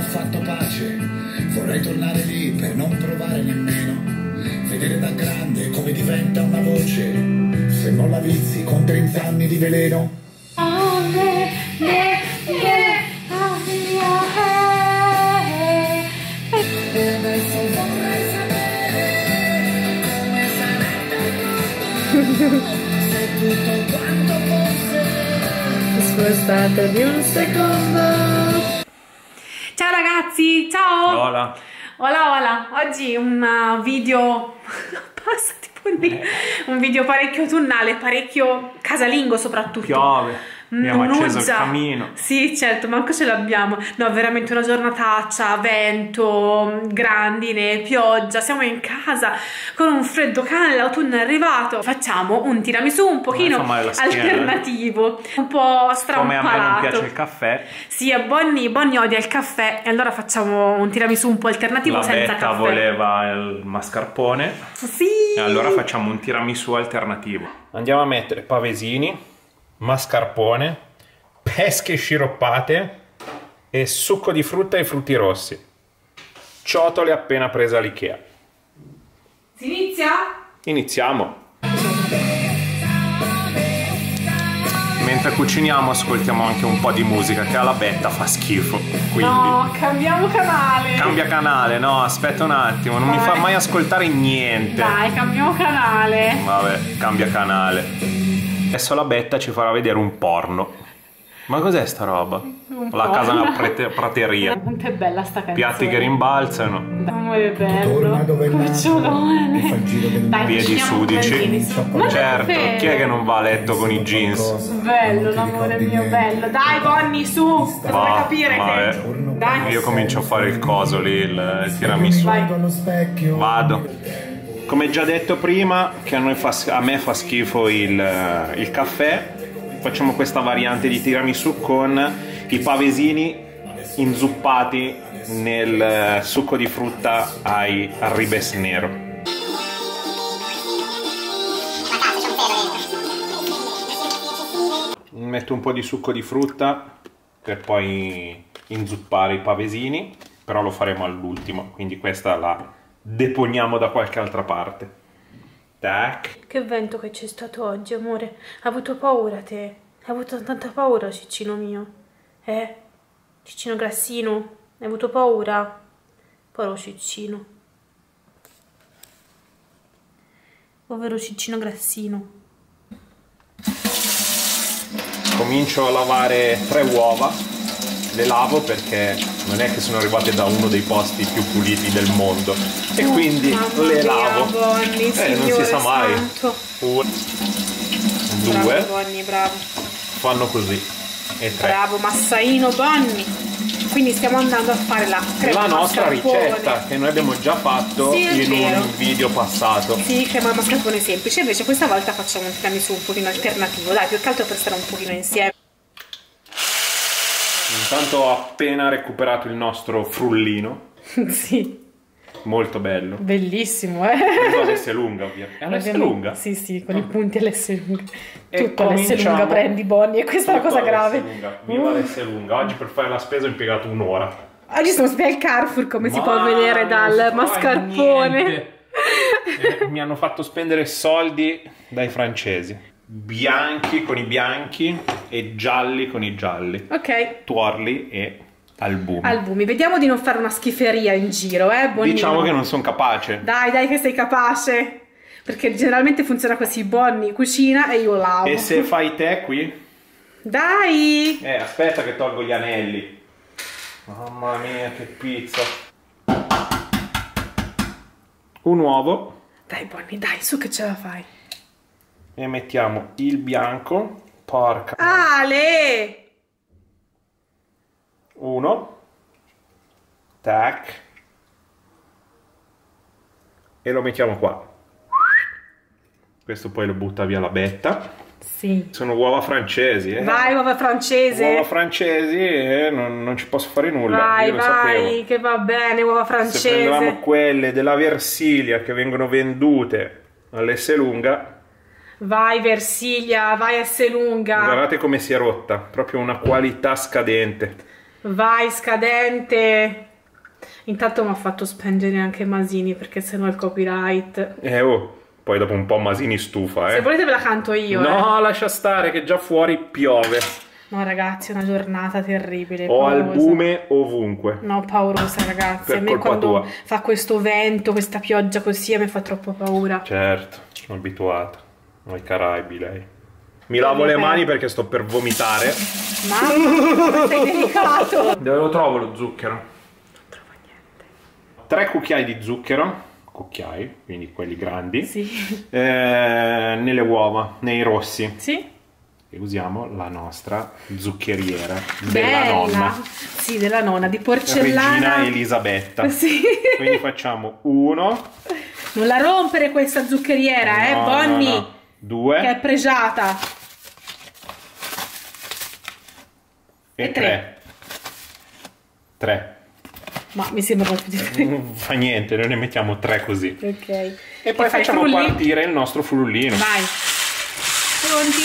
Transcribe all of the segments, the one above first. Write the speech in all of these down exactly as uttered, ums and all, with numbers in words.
fatto pace, vorrei tornare lì per non provare nemmeno, vedere da grande come diventa una voce, se non la vizi con trenta anni di veleno. Oh, me, me, me, oh, mio, hey. E adesso vorrei sapere come sarebbe il mondo se tutto quanto fosse spostato di un secondo. Ciao ragazzi, ciao! Hola! Hola, hola! Oggi un video... Passa tipo lì. Un video parecchio autunnale, parecchio casalingo soprattutto. Piove, abbiamo Non acceso il uggia. camino. Sì, certo, manco ce l'abbiamo. No, veramente una giornataccia, vento, grandine, pioggia. Siamo in casa con un freddo cane, l'autunno è arrivato. Facciamo un tiramisù un pochino fa male la schiena, alternativo, un po' strampalato. Come a me non piace il caffè. Sì, a Bonnie, Bonnie odia il caffè e allora facciamo un tiramisù un po' alternativo La senza Betta caffè. voleva il mascarpone. Sì! E allora facciamo un tiramisù alternativo. Andiamo a mettere pavesini, mascarpone, pesche sciroppate e succo di frutta e frutti rossi. Ciotole appena presa all'Ikea. Si inizia? Iniziamo. Mentre cuciniamo ascoltiamo anche un po' di musica che alla Betta fa schifo. Quindi No, cambiamo canale. cambia canale, no, aspetta un attimo, non mi fa mai ascoltare niente. Dai, cambiamo canale. Vabbè, cambia canale. Adesso la Betta ci farà vedere un porno. Ma cos'è sta roba? Un La porno. casa una prete- prateria. Quanto è bella sta canzone. Piatti che rimbalzano. Amore bello. Torna dove è nato, Cucciolone. e fa il giro del Dai, Piedi cuciniamo un sudici. bambini. Ma Certo, davvero? chi è che non va a letto con i jeans? Bello, l'amore mio bello. Dai, Bonnie, su. Cosa vuoi Va, capire vabbè. te? Dai. Io comincio a fare il coso lì, il, il tiramisù. Vai. allo specchio. Vado. Come già detto prima, che a, noi fa, a me fa schifo il, il caffè, facciamo questa variante di tiramisù con i pavesini inzuppati nel succo di frutta ai, al ribes nero. Metto un po' di succo di frutta per poi inzuppare i pavesini, però lo faremo all'ultimo, quindi questa la deponiamo da qualche altra parte. Tac. Che vento che c'è stato oggi, amore. Hai avuto paura te? Hai avuto tanta paura, Ciccino mio? Eh? Ciccino grassino? Hai avuto paura? Povero Ciccino. Povero Ciccino grassino. Comincio a lavare tre uova, le lavo perché non è che sono arrivate da uno dei posti più puliti del mondo e Oh, quindi mamma le mia, lavo. Bonnie, eh, non si Signore sa mai. santo. Uno, Bravo due, Bonnie, bravo. fanno così e tre. Bravo Massaino Bonnie. Quindi stiamo andando a fare la crema La nostra mascarpone. ricetta che noi abbiamo già fatto Sì, è in vero. un video passato. Sì, crema mascarpone semplice, invece questa volta facciamo un tiramisù un pochino alternativo, dai, più che altro per stare un pochino insieme. Intanto ho appena recuperato il nostro frullino, Sì, molto bello. bellissimo, eh? Preso all'S lunga, ovviamente. È all'S Ovviamente- lunga? Sì, sì, con i punti all'S lunga. E Tutto all'S cominciamo- lunga prendi, Bonnie, e questa è la Tutto cosa grave. all'S lunga. Viva Uh. l'S lunga. Oggi per fare la spesa ho impiegato un'ora. Oggi siamo stati al Carrefour, come si Ma può vedere non dal si trova mascarpone. niente. Eh, Mi hanno fatto spendere soldi dai francesi. Bianchi con i bianchi e gialli con i gialli. Ok, Tuorli e albumi. albumi, vediamo di non fare una schiferia in giro, eh, Bonnie? Diciamo che non sono capace. Dai, dai, che sei capace. Perché generalmente funziona così, Bonnie cucina e io lavo. E se fai te qui? Dai! Eh, aspetta che tolgo gli anelli. Mamma mia, che pizza. Un uovo. Dai, Bonnie, dai, su che ce la fai. E mettiamo il bianco. Porca. Ale! Uno. Tac. E lo mettiamo qua. Questo poi lo butta via la Betta. Sì. Sono uova francesi, eh. Vai, uova francese. Uova francesi e non, non ci posso fare nulla. Vai, Io lo vai, sapevo. che va bene, uova Se prendevamo francese. quelle della Versilia che vengono vendute all'S lunga, Vai, Versilia, vai, S lunga. guardate come si è rotta, proprio una qualità scadente. Vai, scadente. Intanto mi ha fatto spengere anche Masini, perché sennò il copyright. Eh oh, poi dopo un po' Masini stufa, eh. Se volete ve la canto io. No, eh. lascia stare che già fuori piove. No ragazzi, è una giornata terribile. Ho paurosa. albume ovunque. No, paurosa ragazzi. Per a me colpa quando tua. fa questo vento, questa pioggia così, a me fa troppo paura. Certo, sono abituata. Ai Caraibi lei. Mi lavo le mani perché sto per vomitare. Mamma, sei delicato. Dove lo trovo lo zucchero? Non trovo niente. Tre cucchiai di zucchero. Cucchiai, quindi quelli grandi. Sì. Eh, nelle uova, nei rossi. Sì? E usiamo la nostra zuccheriera della Bella. nonna. Sì, della nonna, di porcellana. Regina Elisabetta. Sì. Quindi facciamo uno. Non la rompere questa zuccheriera, eh, No, Bonnie. no, no. Due. Che è pregiata. E, E tre. tre. Tre. Ma mi sembra proprio di tre. Non fa niente, noi ne mettiamo tre così. Ok. E poi fai, facciamo frulli? partire il nostro frullino. Vai. Pronti?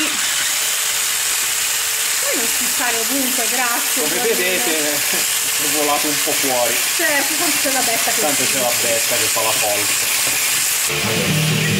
Puoi non schizzare ovunque, grazie. Come Bonnie. vedete è volato un po' fuori. Certo, tanto c'è la betta che Tanto c'è la betta che fa la polpa.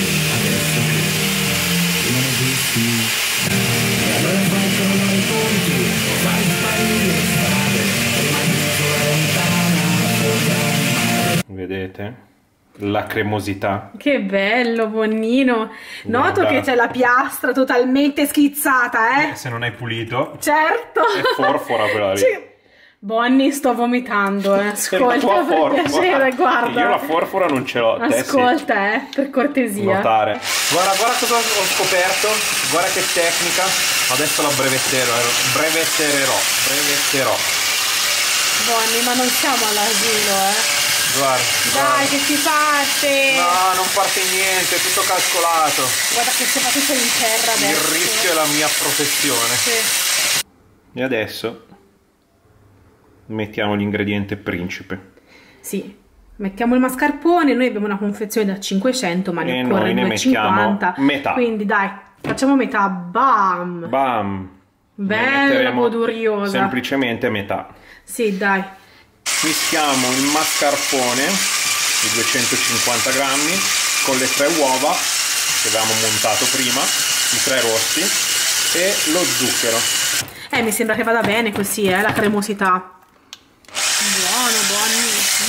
Vedete? La cremosità. Che bello, Bonnino. Noto Guarda. che c'è la piastra totalmente schizzata, eh? Se non hai pulito Certo. è forfora quella lì. Ci- Bonnie, sto vomitando, eh. È la Ascolta, tua per forfora. piacere, guarda. Io la forfora non ce l'ho. te sì. Ascolta, eh, per cortesia. Notare. Guarda, guarda cosa ho scoperto. Guarda che tecnica. Adesso la brevetterò. Brevetterò. Brevetterò. Bonnie, ma non siamo all'asilo, eh. Guarda. Dai, che si parte. No, non parte niente, è tutto calcolato. Guarda che si fa tutto in terra Il adesso. rischio è la mia professione. Sì. E adesso mettiamo l'ingrediente principe. Sì. Mettiamo il mascarpone, noi abbiamo una confezione da cinquecento, ma ne E occorre noi ne duecentocinquanta. mettiamo metà. Quindi dai, facciamo metà. Bam. Bam! Ne Bella, metteremo goduriosa. semplicemente metà. Sì, dai. Mischiamo il mascarpone di duecentocinquanta grammi con le tre uova che avevamo montato prima, i tre rossi, e lo zucchero. Eh, mi sembra che vada bene così, eh, la cremosità. Buono, buoni.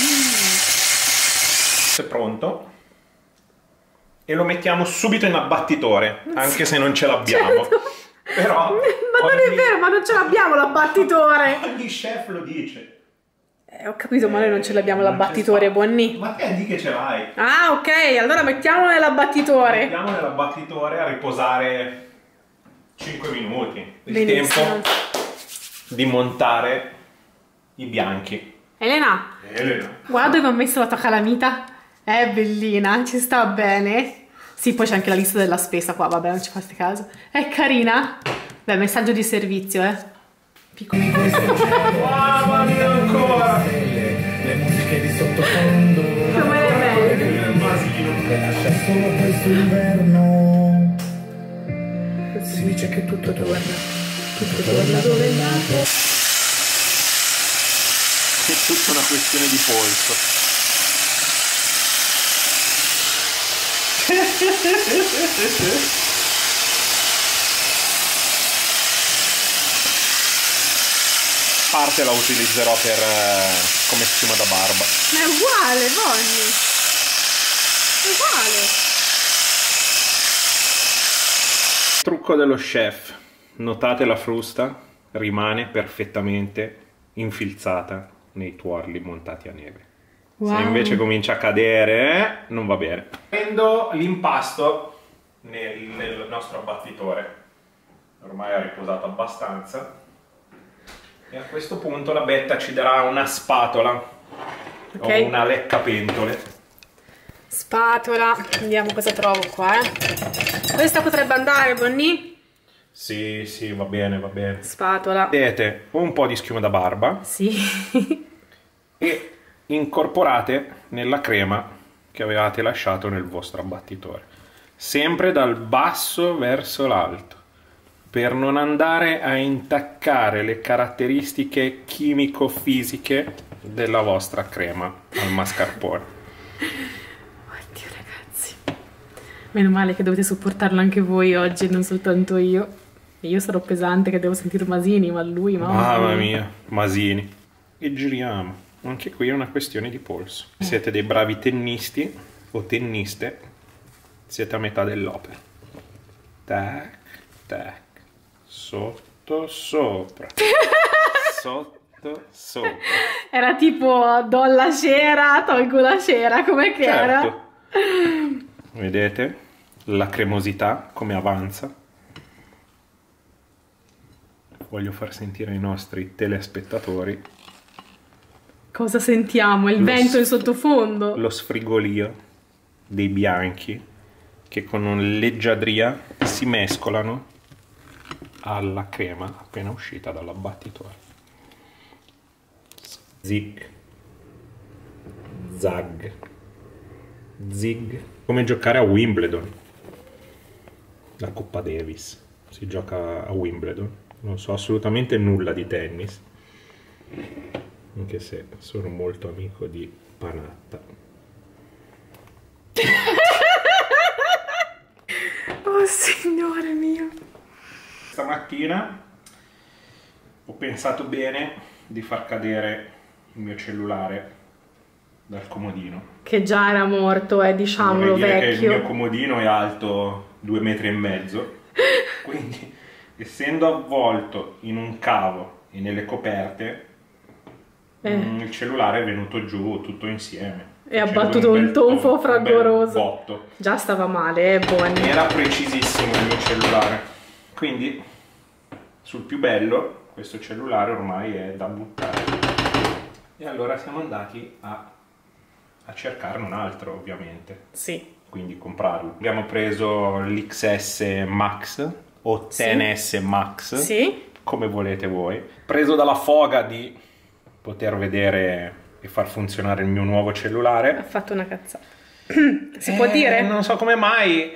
È pronto. E lo mettiamo subito in abbattitore, anche se non ce l'abbiamo. Certo. Però Ma non è ogni- vero, ma non ce l'abbiamo l'abbattitore. ogni chef lo dice. Eh, ho capito, ma noi non ce l'abbiamo Non c'è l'abbattitore, spazio. Bonnie. Ma te di che ce l'hai? Ah, ok, allora mettiamolo nell'abbattitore. Mettiamo nell'abbattitore a riposare cinque minuti. Il Benissimo. tempo di montare i bianchi. Elena, Elena. guarda dove ho messo la tua calamita. È bellina, ci sta bene. Sì, poi c'è anche la lista della spesa qua, vabbè, non ci fate caso. È carina? Beh, messaggio di servizio, eh. Piccoli Mamma mia ancora! Le musiche di sottofondo. come le belle. Il masino. E lascia solo questo inverno. Si dice che tutto torna. Tutto torna dove è nato. È tutta una questione di polso. Parte la utilizzerò per eh, come schiuma da barba. Ma è uguale, Bonnie. È uguale. Trucco dello chef. Notate la frusta rimane perfettamente infilzata nei tuorli montati a neve. Wow. Se invece comincia a cadere, eh, non va bene. Prendo l'impasto nel, nel nostro abbattitore. Ormai ha riposato abbastanza. E a questo punto la Betta ci darà una spatola. Ok. O una leccapentole. Spatola, vediamo cosa trovo qua, eh. Questa potrebbe andare, Bonnie? Sì, sì, va bene, va bene. Spatola. Vedete un po' di schiuma da barba Sì. e incorporate nella crema che avevate lasciato nel vostro abbattitore. Sempre dal basso verso l'alto. per non andare a intaccare le caratteristiche chimico-fisiche della vostra crema al mascarpone. Oddio ragazzi, meno male che dovete sopportarlo anche voi oggi, non soltanto io. E io sarò pesante che devo sentire Masini, ma lui, mamma, mamma mia, Masini. E giriamo. Anche qui è una questione di polso. Siete dei bravi tennisti o tenniste, siete a metà dell'opera. Tac, tac, sotto, sopra. Sotto, sopra. Era tipo do la cera, tolgo la cera, com'è che certo. era? Vedete la cremosità come avanza? Voglio far sentire ai nostri telespettatori cosa sentiamo? Il lo vento in sottofondo? Lo sfrigolio dei bianchi che con una leggiadria si mescolano alla crema appena uscita dall'abbattitore. Zig, zag, zig. Come giocare a Wimbledon. La Coppa Davis. Si gioca a Wimbledon. Non so assolutamente nulla di tennis. Anche se sono molto amico di Panatta. Oh signore mio. Stamattina ho pensato bene di far cadere il mio cellulare dal comodino. Che già era morto, eh, diciamolo, Vorrei dire vecchio. che il mio comodino è alto due metri e mezzo, quindi essendo avvolto in un cavo e nelle coperte, Eh. il cellulare è venuto giù tutto insieme. E ha C'è battuto un bel tonfo un bel fragoroso. botto. Già stava male, eh, buoni. Era precisissimo il mio cellulare, quindi sul più bello questo cellulare ormai è da buttare. E allora siamo andati a, a cercarne un altro, ovviamente. Sì. Quindi comprarlo. Abbiamo preso l'X S Max o X S Max, Sì. come volete voi. Preso dalla foga di poter vedere e far funzionare il mio nuovo cellulare. Ha fatto una cazzata. Si può Eh, dire? Non so come mai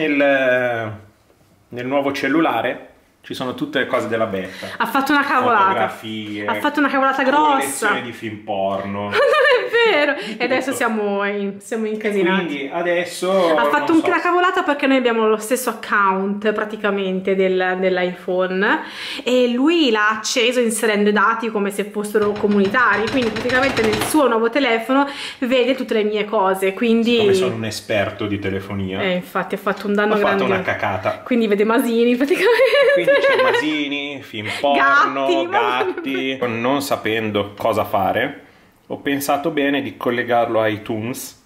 nel, nel nuovo cellulare ci sono tutte le cose della beta. Ha fatto una cavolata. Fotografie, Ha fatto una cavolata grossa. collezione di film porno. Non è vero. E tutto. adesso siamo, in, siamo incasinati. Quindi adesso Ha fatto non un- so. una cavolata perché noi abbiamo lo stesso account praticamente del- dell'iPhone e lui l'ha acceso inserendo i dati come se fossero comunitari, quindi praticamente nel suo nuovo telefono vede tutte le mie cose, quindi Come sono un esperto di telefonia, eh, infatti ha fatto un danno ho fatto grande. una cacata. Quindi vede Masini praticamente. Quindi c'è Masini, film porno, Gatti, gatti. Non sapendo cosa fare, ho pensato bene di collegarlo a iTunes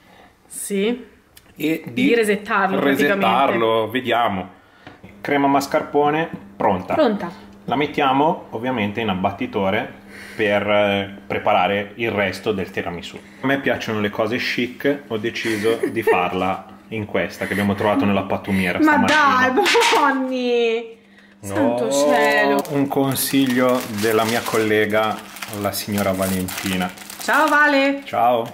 Sì. e di, Di resettarlo, resettarlo. Vediamo. Crema mascarpone pronta. Pronta. La mettiamo ovviamente in abbattitore per eh, preparare il resto del tiramisù. A me piacciono le cose chic, ho deciso di farla in questa che abbiamo trovato nella pattumiera Ma stamattina. dai, Bonnie! Santo No, cielo! un consiglio della mia collega, la signora Valentina. Ciao Vale! Ciao.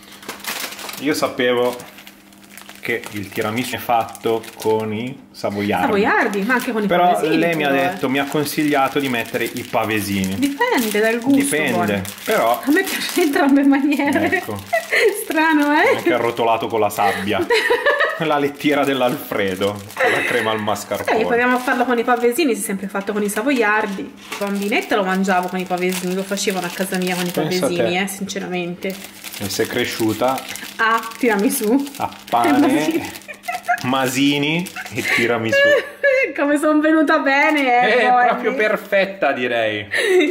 Io sapevo che il tiramisù è fatto con i savoiardi. Savoiardi, ma anche con i Però pavesini, lei mi ha però, eh. detto, mi ha consigliato di mettere i pavesini. Dipende dal gusto. Dipende, Bonnie. però A me piace in entrambe le maniere. Ecco. Strano, eh? anche arrotolato con la sabbia. La lettiera dell'Alfredo con la crema al mascarpone. Ok, proviamo a farlo con i pavesini, si è sempre fatto con i savoiardi. Bambinetta lo mangiavo con i pavesini, lo facevano a casa mia con i Pensa a pavesini, te. eh, sinceramente. E sei cresciuta Ah, tiramisù. a pane, masini e tiramisù. Come sono venuta bene, eh, È Bonnie. proprio perfetta, direi.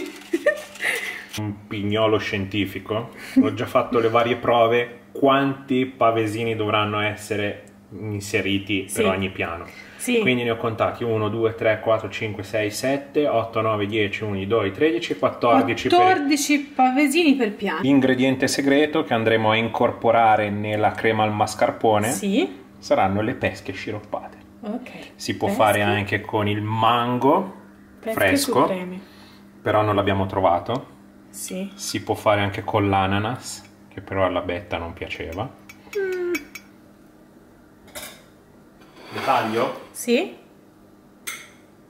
Un pignolo scientifico. Ho già fatto le varie prove. Quanti pavesini dovranno essere inseriti Sì. per ogni piano? Sì. Quindi ne ho contati uno, due, tre, quattro, cinque, sei, sette, otto, nove, dieci, undici, dodici, tredici, quattordici per quattordici pavesini per piano. l'ingrediente segreto che andremo a incorporare nella crema al mascarpone. Sì. Saranno le pesche sciroppate. Ok. Si può Pesche. fare anche con il mango Pesche fresco, supreme. però non l'abbiamo trovato. Sì. Si può fare anche con l'ananas, che però alla Betta non piaceva. Mm. Le taglio? Sì.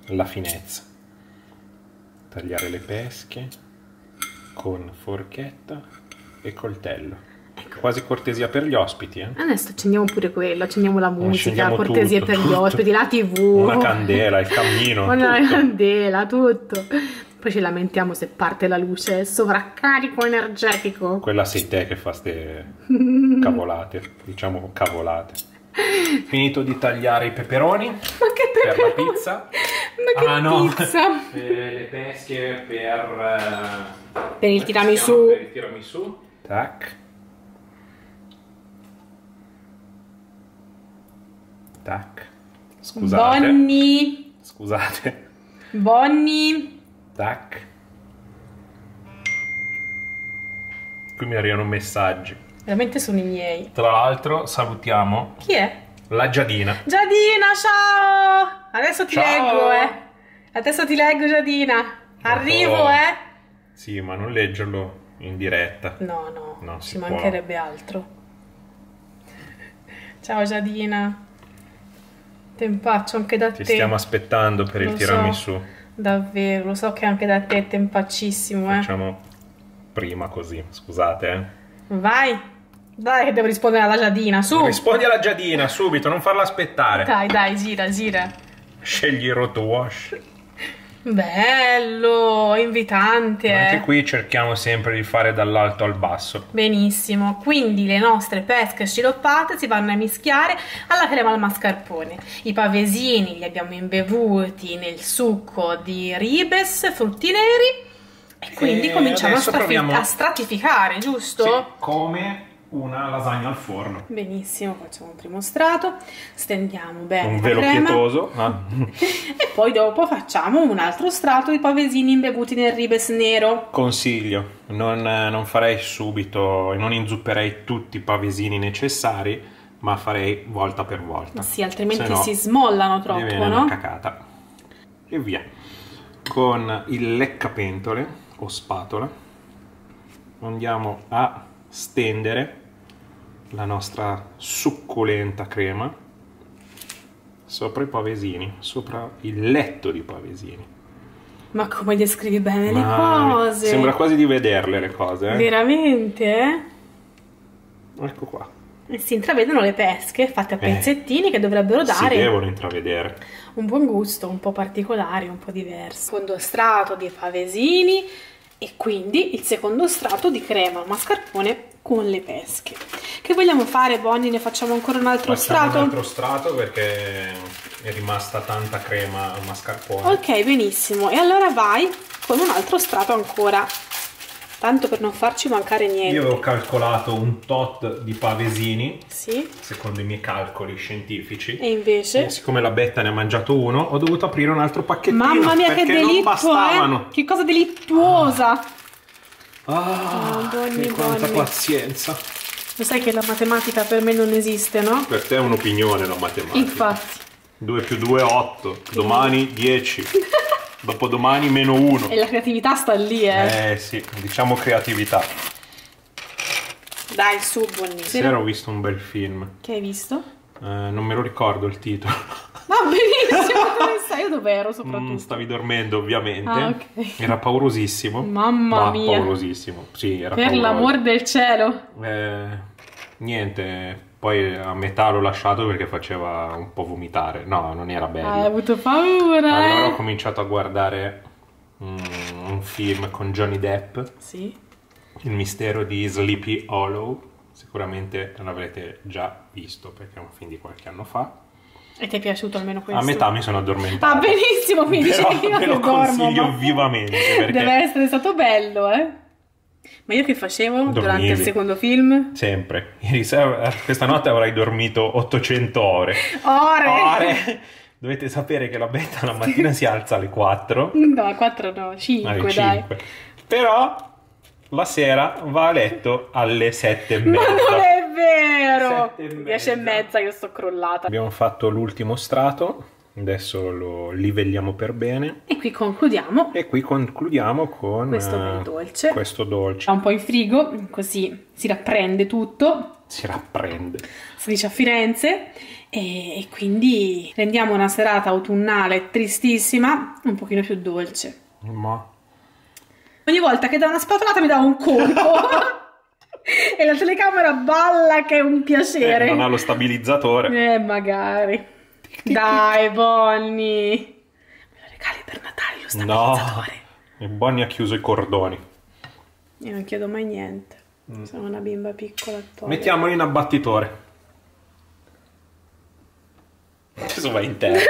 la finezza. Tagliare le pesche con forchetta e coltello. Ecco. Quasi cortesia per gli ospiti, eh? Adesso accendiamo pure quello, accendiamo la musica, Accendiamo cortesie tutto, per gli tutto. ospiti, la tivù. Una candela, il cammino. Una tutto. candela, tutto. Poi ci lamentiamo se parte la luce, sovraccarico energetico. Quella sei te che fa ste cavolate, diciamo cavolate. Finito di tagliare i peperoni Ma che per la peperoni? pizza. Ma che Ah no, pizza? eh, le pesche per... eh, Per il come si tiramisù. chiama? Per il tiramisù. Tac. Tac. Scusate. Bonni. Scusate. Bonni. Tac. Qui mi arrivano messaggi. Veramente sono i miei. Tra l'altro salutiamo Chi è? la Giadina. Giadina, ciao! Adesso ti Ciao. leggo, eh. Adesso ti leggo, Giadina. Arrivo, Oh. eh. Sì, ma non leggerlo in diretta. No, no, Non ci si può. mancherebbe altro. Ciao, Giadina. Tempaccio anche da Ti te. stiamo aspettando per il Lo so. tiramisù. Davvero, lo so che anche da te è tempaccissimo, eh. Facciamo prima così, scusate. Eh. Vai. Dai che devo rispondere alla Giadina, su. Rispondi alla Giadina subito, non farla aspettare. Dai, dai, gira, gira. Scegli il roto wash. Bello, invitante, Anche eh. qui cerchiamo sempre di fare dall'alto al basso. Benissimo, quindi le nostre pesche sciroppate si vanno a mischiare alla crema al mascarpone. I pavesini li abbiamo imbevuti nel succo di ribes, frutti neri e quindi E cominciamo a, adesso strati- proviamo- a stratificare, giusto? Sì, come una lasagna al forno. Benissimo, facciamo un primo strato, stendiamo bene Un la velo crema pietoso. Ah. e poi dopo facciamo un altro strato di pavesini imbevuti nel ribes nero. Consiglio, non, non farei subito, non inzupperei tutti i pavesini necessari, ma farei volta per volta. Sì, altrimenti Se no, si smollano troppo, diviene no? una cacata. E via. Con il leccapentole o spatola andiamo a stendere la nostra succulenta crema sopra i pavesini, sopra il letto di pavesini. Ma come descrivi bene Ma le cose? sembra quasi di vederle le cose, eh? Veramente, eh? Ecco qua. E si intravedono le pesche fatte a pezzettini che dovrebbero Si dare devono intravedere. un buon gusto, un po' particolare, un po' diverso. Secondo strato di pavesini e quindi il secondo strato di crema al mascarpone con le pesche. Che vogliamo fare, Bonnie? Ne facciamo ancora un altro Facciamo strato? un altro strato perché è rimasta tanta crema al mascarpone. Ok, benissimo. E allora vai con un altro strato ancora. Tanto per non farci mancare niente. Io avevo calcolato un tot di pavesini, Sì. secondo i miei calcoli scientifici. E invece? E siccome la Betta ne ha mangiato uno, ho dovuto aprire un altro pacchettino. Mamma mia, che perché non delitto, bastavano. eh! Che cosa delittuosa! Ah, Oh, Bonnie, che quanta Bonnie. pazienza. Lo sai che la matematica per me non esiste, no? Per te è un'opinione la matematica. Infatti. due più due è otto, domani dieci, dopodomani meno uno. E la creatività sta lì, eh! Eh sì, diciamo creatività. Dai, su, Bonnie. Sera ho visto un bel film, Che hai visto? eh, non me lo ricordo il titolo. Va benissimo, dove sei? Io dov'ero soprattutto? Mm, stavi dormendo ovviamente. Ah, ok. Era paurosissimo. Mamma Ma mia. paurosissimo. Sì, era Per pauroso. l'amor del cielo! Eh, niente, poi a metà l'ho lasciato perché faceva un po' vomitare. No, non era bello. Hai avuto paura, Allora ho eh? cominciato a guardare mm, un film con Johnny Depp, Sì. Il mistero di Sleepy Hollow. Sicuramente l'avrete già visto perché è un film di qualche anno fa. E ti è piaciuto almeno questo? A metà mi sono addormentato. Ah, benissimo, quindi Però dicevi io ve lo che dormo, consiglio ma- vivamente perché Deve essere stato bello, eh? Ma io che facevo durante il Dormivi. secondo film? sempre. Ieri sera, questa notte avrai dormito ottocento ore. Ore! Ore! Dovete sapere che la Betta la mattina si alza alle quattro, No, quattro no, cinque, alle dai. cinque. Però la sera va a letto alle sette e Ma mezza. non è vero! Sette e Dieci e mezza. mezza io sto crollata. Abbiamo fatto l'ultimo strato, adesso lo livelliamo per bene E qui concludiamo. e qui concludiamo con Questo eh, bel dolce. questo dolce. Fa un po' in frigo, così si rapprende tutto. Si rapprende. Si dice a Firenze. e quindi rendiamo una serata autunnale tristissima un pochino più dolce. Ma... Ogni volta che dà una spatolata mi dà un colpo e la telecamera balla che è un piacere. Eh, non ha lo stabilizzatore. Eh, magari. Dai, Bonnie. Me lo regali per Natale lo stabilizzatore? No, e Bonnie ha chiuso i cordoni. Io non chiedo mai niente. Mm. Sono una bimba piccola. Povera. Mettiamolo in abbattitore. Adesso va in terra.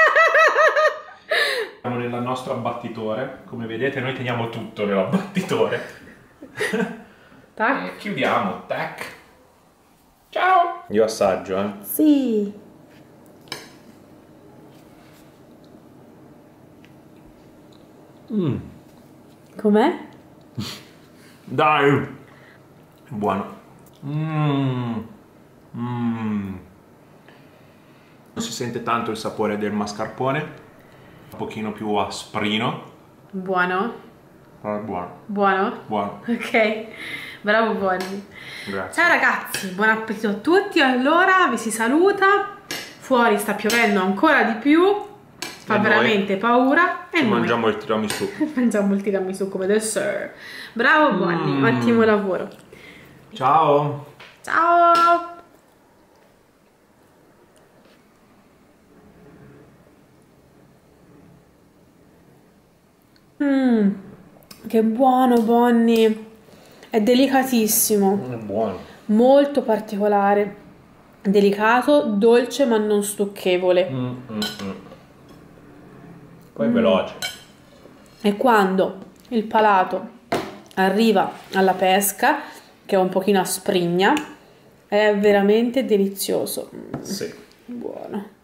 Siamo nel nostro abbattitore. Come vedete noi teniamo tutto nell'abbattitore. Tac. E chiudiamo. Tac. Ciao. Io assaggio, eh. Sì. Mm. Com'è? Dai. È buono. Mm. Mm. Non si sente tanto il sapore del mascarpone, un pochino più asprino. Buono? Però è buono. Buono? Buono. Ok, bravo Bonnie. Grazie. Ciao ragazzi, buon appetito a tutti. Allora vi si saluta. Fuori sta piovendo ancora di più, fa E veramente noi paura. E Ci noi mangiamo il tiramisù. mangiamo il tiramisù come dessert. Bravo Bonnie, Mm. ottimo lavoro. Ciao. Ciao. Mmm, che buono Bonnie, è delicatissimo, È buono. molto particolare, delicato, dolce ma non stucchevole. Mm, mm, mm. Poi mm. veloce. E quando il palato arriva alla pesca, che è un pochino asprigna, è veramente delizioso. Sì. Buono.